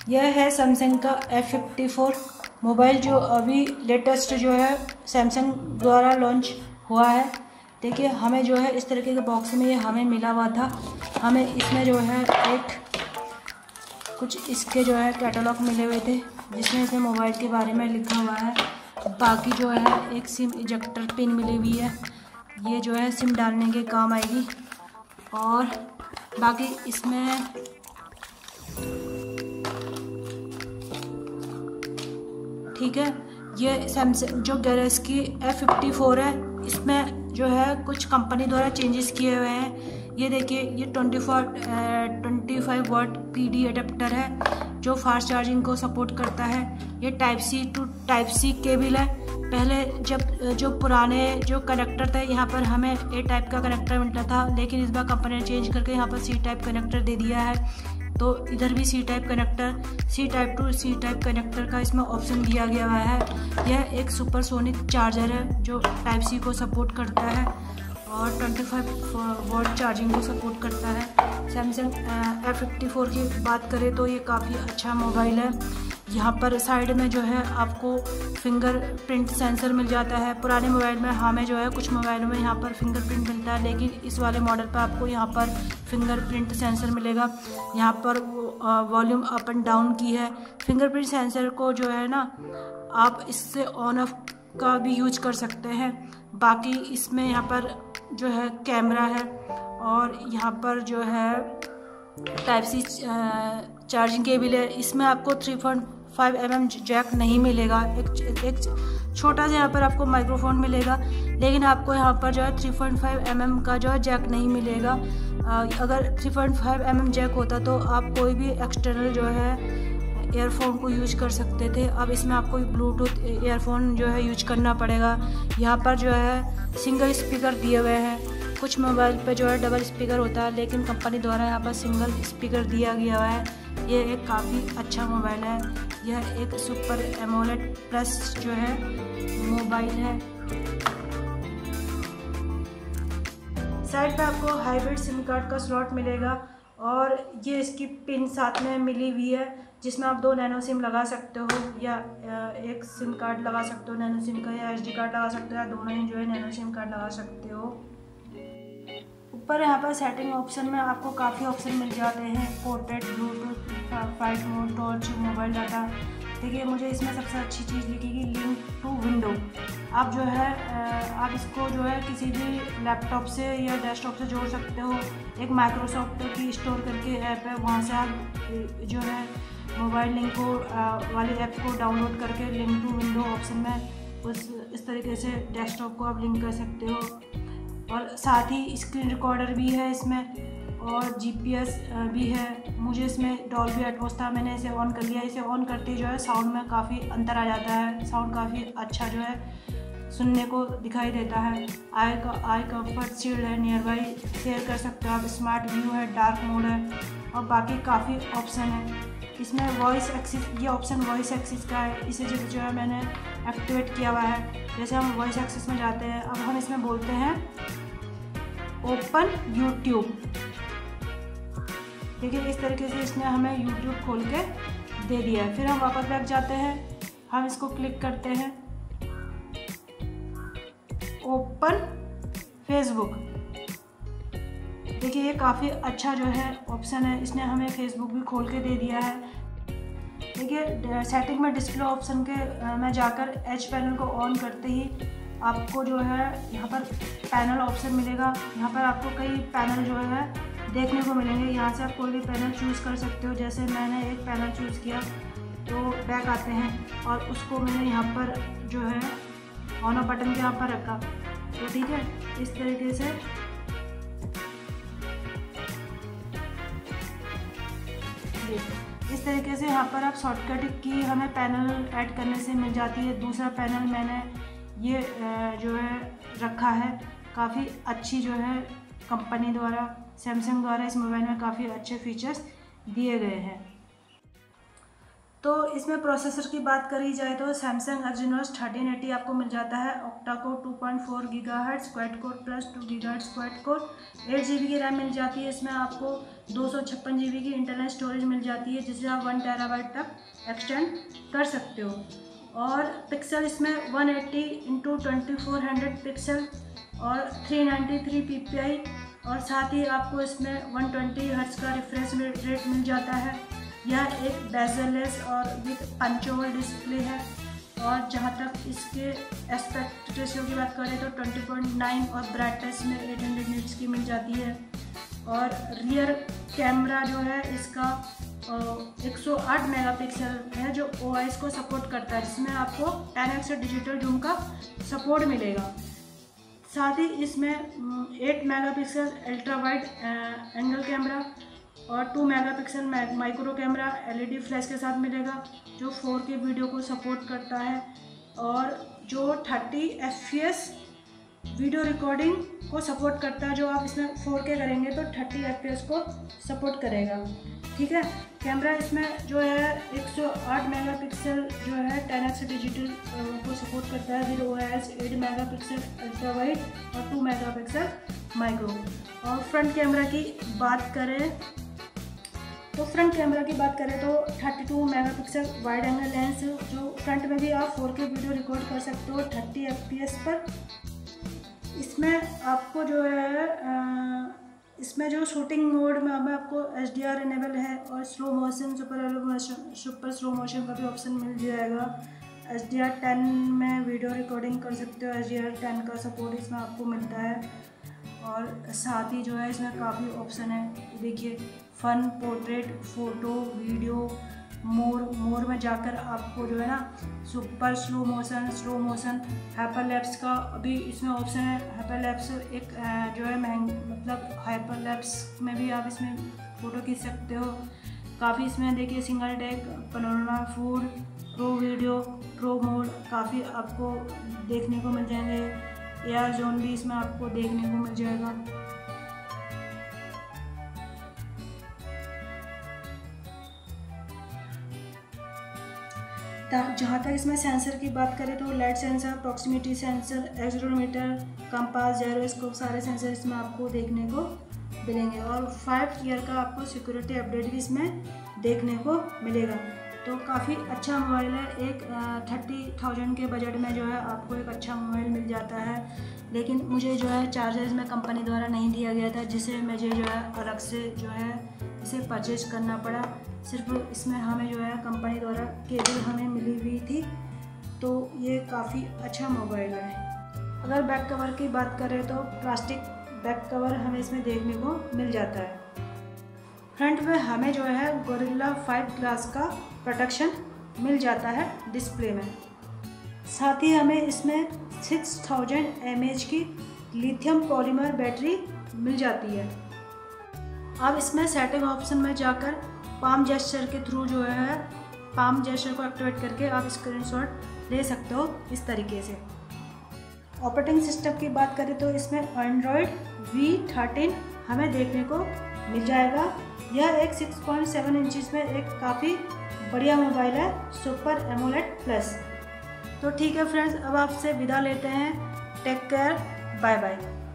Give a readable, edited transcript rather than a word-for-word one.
यह है सैमसंग का F54 मोबाइल, जो अभी लेटेस्ट जो है सैमसंग द्वारा लॉन्च हुआ है। देखिए, हमें जो है इस तरीके के बॉक्स में ये हमें मिला हुआ था। हमें इसमें जो है कुछ इसके जो है कैटलॉग मिले हुए थे, जिसमें इसमें मोबाइल के बारे में लिखा हुआ है। बाकी जो है एक सिम इजेक्टर पिन मिली हुई है, ये जो है सिम डालने के काम आएगी। और बाकी इसमें ठीक है, ये सैमसंग जो गैलेक्सी F54 है, इसमें जो है कुछ कंपनी द्वारा चेंजेस किए हुए हैं। ये देखिए, ये 25 वाट PD अडेप्टर है, जो फास्ट चार्जिंग को सपोर्ट करता है। ये type C to type C cable है। पहले जो पुराने जो कनेक्टर थे, यहाँ पर हमें A टाइप का कनेक्टर मिलता था, लेकिन इस बार कंपनी ने चेंज करके यहाँ पर C टाइप कनेक्टर दे दिया है। तो इधर भी C type connector, C type to C type connector का इसमें ऑप्शन दिया गया हुआ है। यह एक सुपरसोनिक चार्जर है, जो टाइप C को सपोर्ट करता है और 25 वाट चार्जिंग को सपोर्ट करता है। सैमसंग F54 की बात करें तो ये काफ़ी अच्छा मोबाइल है। यहाँ पर साइड में जो है आपको फिंगरप्रिंट सेंसर मिल जाता है। पुराने मोबाइल में हमें जो है कुछ मोबाइलों में यहाँ पर फिंगरप्रिंट मिलता है, लेकिन इस वाले मॉडल पर आपको यहाँ पर फिंगरप्रिंट सेंसर मिलेगा। यहाँ पर वॉल्यूम अप एंड डाउन की है। फिंगरप्रिंट सेंसर को जो है ना, आप इससे ऑन ऑफ का भी यूज कर सकते हैं। बाकी इसमें यहाँ पर जो है कैमरा है, और यहाँ पर जो है टाइप सी चार्जिंग केबल है। इसमें आपको 3.5 mm जैक नहीं मिलेगा। एक छोटा सा यहाँ पर आपको माइक्रोफोन मिलेगा, लेकिन आपको यहाँ पर जो है 3.5 mm का जो है जैक नहीं मिलेगा। अगर 3.5 mm जैक होता तो आप कोई भी एक्सटर्नल जो है ईयरफोन को यूज कर सकते थे। अब इसमें आपको ब्लूटूथ ईयरफोन जो है यूज करना पड़ेगा। यहाँ पर जो है सिंगल स्पीकर दिए हुए हैं। कुछ मोबाइल पे जो है डबल स्पीकर होता है, लेकिन कंपनी द्वारा यहाँ पर सिंगल स्पीकर दिया गया है। ये एक काफ़ी अच्छा मोबाइल है। यह एक सुपर एमोलेड प्लस जो है मोबाइल है। साइड पे आपको हाइब्रिड सिम कार्ड का स्लॉट मिलेगा, और ये इसकी पिन साथ में मिली हुई है, जिसमें आप 2 नैनो सिम लगा सकते हो, या एक सिम कार्ड लगा सकते हो नैनो सिम का, या SD कार्ड लगा सकते हो, या दोनों ही जो है नैनो सिम कार्ड लगा सकते हो। ऊपर यहाँ पर सेटिंग ऑप्शन में आपको काफ़ी ऑप्शन मिल जाते हैं। Portrait, Bluetooth, flight mode, torch, mobile data. देखिए, मुझे इसमें सबसे अच्छी चीज़ लिखेगी लिंक टू विंडो। आप जो है आप इसको जो है किसी भी लैपटॉप से या डेस्कटॉप से जोड़ सकते हो। एक माइक्रोसॉफ्ट की स्टोर करके ऐप है, वहाँ से आप जो है मोबाइल लिंक को वाली ऐप को डाउनलोड करके लिंक टू विंडो ऑप्शन में इस तरीके से डेस्कटॉप को आप लिंक कर सकते हो। और साथ ही स्क्रीन रिकॉर्डर भी है इसमें, और GPS भी है। मुझे इसमें डॉल्बी एटमॉस था, मैंने इसे ऑन कर लिया। इसे ऑन करते जो है साउंड में काफ़ी अंतर आ जाता है। साउंड काफ़ी अच्छा जो है सुनने को दिखाई देता है। आई कंफर्ट शील्ड है, नियर बाई शेयर कर सकते हो आप। स्मार्ट व्यू है, डार्क मोड है, और बाकी काफ़ी ऑप्शन है। इसमें वॉइस एक्सिस, ये ऑप्शन वॉइस एक्सिस का है। इसे जो है मैंने एक्टिवेट किया हुआ है। जैसे हम वॉइस एक्सिस में जाते हैं, अब हम इसमें बोलते हैं ओपन यूट्यूब। देखिए, इस तरीके से इसने हमें यूट्यूब खोल के दे दिया है। फिर हम वापस बैक जाते हैं, हम इसको क्लिक करते हैं ओपन फेसबुक। देखिए, ये काफ़ी अच्छा जो है ऑप्शन है, इसने हमें फेसबुक भी खोल के दे दिया है। देखिए, सेटिंग में डिस्प्ले ऑप्शन के मैं जाकर एज पैनल को ऑन करते ही आपको जो है यहाँ पर पैनल ऑप्शन मिलेगा। यहाँ पर आपको कई पैनल जो है देखने को मिलेंगे। यहाँ से आप कोई भी पैनल चूज़ कर सकते हो। जैसे मैंने एक पैनल चूज़ किया, तो बैक आते हैं, और उसको मैंने यहाँ पर जो है ऑन ऑफ बटन के यहाँ पर रखा। तो ठीक है, इस तरीके से यहाँ पर आप शॉर्टकट की हमें पैनल ऐड करने से मिल जाती है। दूसरा पैनल मैंने ये जो है रखा है। काफ़ी अच्छी जो है कंपनी द्वारा, सैमसंग द्वारा इस मोबाइल में काफ़ी अच्छे फीचर्स दिए गए हैं। तो इसमें प्रोसेसर की बात करी जाए तो सैमसंग Exynos 1380 आपको मिल जाता है। Octa core 2.4 GHz, quad core plus 2 GHz quad core, 8 GB की रैम मिल जाती है। इसमें आपको 256 GB की इंटरनल स्टोरेज मिल जाती है, जिसे आप 1 TB तक एक्सटेंड कर सकते हो। और पिक्सल इसमें 180x2400 पिक्सल और 393 ppi, और साथ ही आपको इसमें 120 हर्ट्ज का रिफ्रेश रेट मिल जाता है। यह एक बेजललेस और विद पंच होल डिस्प्ले है। और जहाँ तक इसके एस्पेक्ट रेशियो की बात करें तो 20.9 और ब्राइटनेस में 800 निट्स की मिल जाती है। और रियर कैमरा जो है इसका 108 मेगापिक्सल है, जो OIS को सपोर्ट करता है, जिसमें आपको 10x डिजिटल जूम का सपोर्ट मिलेगा। साथ ही इसमें 8 megapixel ultra wide angle camera और 2 megapixel micro camera LED flash के साथ मिलेगा, जो 4K वीडियो को सपोर्ट करता है और जो 30 FPS वीडियो रिकॉर्डिंग को सपोर्ट करता है। जो आप इसमें 4K करेंगे तो 30 FPS को सपोर्ट करेगा। ठीक है, कैमरा इसमें जो है 108 मेगापिक्सल जो है 10x डिजिटल को सपोर्ट करता है, with OIS 8 megapixel ultra wide और 2 मेगापिक्सल माइक्रो। और फ्रंट कैमरा की बात करें तो 32 मेगापिक्सल वाइड एंगल लेंस, जो फ्रंट में भी आप 4K वीडियो रिकॉर्ड कर सकते हो 30 FPS पर। इसमें आपको जो है इसमें जो शूटिंग मोड में आपको HDR इनेबल है और slow motion, super slow motion का भी ऑप्शन मिल जाएगा। HDR 10 में वीडियो रिकॉर्डिंग कर सकते हो, HDR 10 का सपोर्ट इसमें आपको मिलता है। और साथ ही जो है इसमें काफ़ी ऑप्शन है, देखिए fun, portrait, photo, video, more में जाकर आपको जो है ना सुपर स्लो मोशन, हाइपरलैप्स का भी इसमें ऑप्शन है। हाइपरलैप्स एक जो है मतलब हाइपरलैप्स में भी आप इसमें फ़ोटो खींच सकते हो। काफ़ी इसमें देखिए single take, panorama, food, pro video, pro mode काफ़ी आपको देखने को मिल जाएंगे। AR जोन भी इसमें आपको देखने को मिल जाएगा। जहाँ तक इसमें सेंसर की बात करें तो light sensor, proximity sensor, accelerometer, compass, gyroscope सारे सेंसर इसमें आपको देखने को मिलेंगे। और 5 ईयर का आपको सिक्योरिटी अपडेट भी इसमें देखने को मिलेगा। तो काफ़ी अच्छा मोबाइल है। एक 30,000 के बजट में जो है आपको एक अच्छा मोबाइल मिल जाता है। लेकिन मुझे जो है चार्जर इसमें कंपनी द्वारा नहीं दिया गया था, जिसे मुझे जो है अलग से जो है इसे परचेज करना पड़ा। सिर्फ इसमें हमें जो है कंपनी द्वारा केबल हमें मिली हुई थी। तो ये काफ़ी अच्छा मोबाइल है। अगर बैक कवर की बात करें तो प्लास्टिक बैक कवर हमें इसमें देखने को मिल जाता है। फ्रंट में हमें जो है गोरिल्ला 5 ग्लास का प्रोटेक्शन मिल जाता है डिस्प्ले में। साथ ही हमें इसमें 6000 mAh की लिथियम पॉलीमर बैटरी मिल जाती है। अब इसमें सेटिंग ऑप्शन में जाकर पाम जेस्चर के थ्रू जो है पाम जेस्चर को एक्टिवेट करके आप स्क्रीनशॉट ले सकते हो इस तरीके से। ऑपरेटिंग सिस्टम की बात करें तो इसमें एंड्रॉयड V13 हमें देखने को मिल जाएगा। यह एक 6.7 इंचज़ में एक काफ़ी बढ़िया मोबाइल है, सुपर एमोलेड प्लस। तो ठीक है फ्रेंड्स, अब आपसे विदा लेते हैं। Take care, bye bye.